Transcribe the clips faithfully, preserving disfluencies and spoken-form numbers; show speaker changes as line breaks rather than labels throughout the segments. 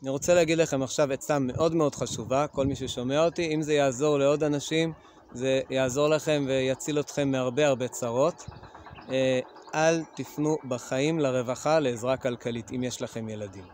אני רוצה להגיד לכם עכשיו עצה מאוד מאוד חשובה, כל מי ששומע אותי, אם זה יעזור לעוד אנשים, זה יעזור לכם ויציל אתכם מהרבה הרבה צרות. אל תפנו בחיים לרווחה, לעזרה כלכלית, אם יש לכם ילדים.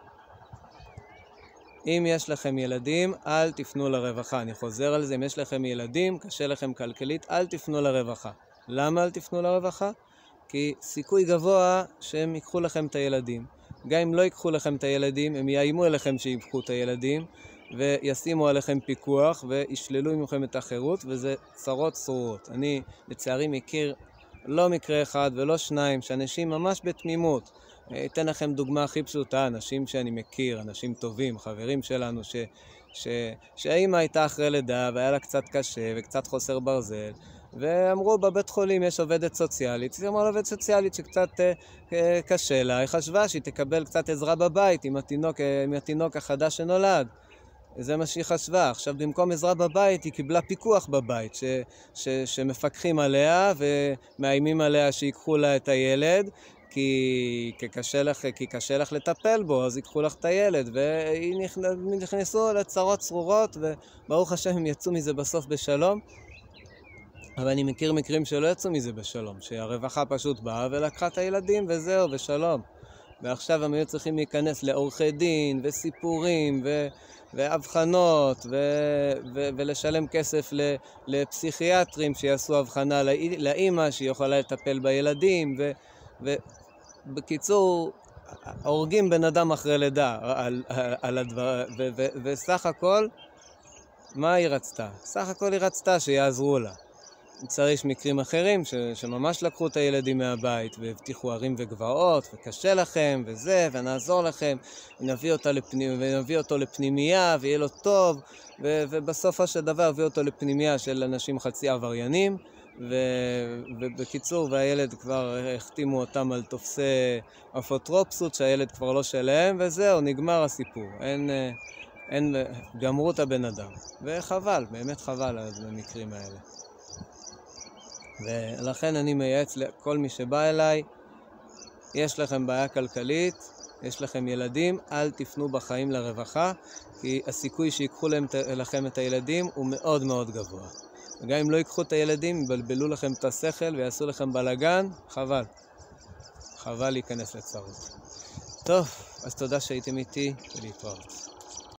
אם יש לכם ילדים, אל תפנו לרווחה. אני חוזר על זה, אם יש לכם ילדים, קשה לכם כלכלית, אל תפנו לרווחה. למה אל תפנו לרווחה? כי סיכוי גבוה שהם ייקחו לכם את הילדים. גם אם לא ייקחו לכם את הילדים, הם יאיימו אליכם שיקחו את הילדים, וישימו עליכם פיקוח, וישללו ממכם את החירות, וזה צרות צרורות. אני לצערי מכיר לא מקרה אחד ולא שניים, שאנשים ממש בתמימות, אתן לכם דוגמה הכי פשוטה, אנשים שאני מכיר, אנשים טובים, חברים שלנו, ש, ש, שהאמא הייתה אחרי לידה והיה לה קצת קשה וקצת חוסר ברזל, ואמרו בבית חולים יש עובדת סוציאלית, היא אמרה לעובדת סוציאלית שקצת אה, קשה לה, היא חשבה שהיא תקבל קצת עזרה בבית עם התינוק, עם התינוק החדש שנולד. זה מה שהיא חשבה. עכשיו במקום עזרה בבית היא קיבלה פיקוח בבית ש, ש, שמפקחים עליה ומאיימים עליה שיקחו לה את הילד, כי, כי, קשה לך, כי קשה לך לטפל בו, אז ייקחו לך את הילד, ונכנסו לצרות צרורות, וברוך השם הם יצאו מזה בסוף בשלום. אבל אני מכיר מקרים שלא יצאו מזה בשלום, שהרווחה פשוט באה ולקחה את הילדים וזהו, בשלום. ועכשיו הם היו צריכים להיכנס לעורכי דין וסיפורים ו... והבחנות ו... ו... ולשלם כסף ל... לפסיכיאטרים שיעשו הבחנה לא... לאמא שהיא יכולה לטפל בילדים ו... ובקיצור, הורגים בן אדם אחרי לידה על, על הדבר, ו, ו, וסך הכל, מה היא רצתה? סך הכל היא רצתה שיעזרו לה. צריך מקרים אחרים ש, שממש לקחו את הילדים מהבית והבטיחו ערים וגבעות, וקשה לכם וזה, ונעזור לכם, ונביא, אותה לפנימ, ונביא אותו לפנימייה ויהיה לו טוב, ו, ובסופו של דבר הביא אותו לפנימייה של אנשים חצי עבריינים, ובקיצור, והילד כבר החתימו אותם על תופסי אפוטרופסות, שהילד כבר לא שלהם, וזהו, נגמר הסיפור. אין, אין, גמרו את הבן אדם. וחבל, באמת חבל על המקרים האלה. ולכן אני מייעץ לכל מי שבא אליי, יש לכם בעיה כלכלית, יש לכם ילדים, אל תפנו בחיים לרווחה, כי הסיכוי שיקחו לכם את הילדים הוא מאוד מאוד גבוה. וגם אם לא ייקחו את הילדים, יבלבלו לכם את השכל ויעשו לכם בלגן, חבל. חבל להיכנס לצרות. טוב, אז תודה שהייתם איתי ולהתראות.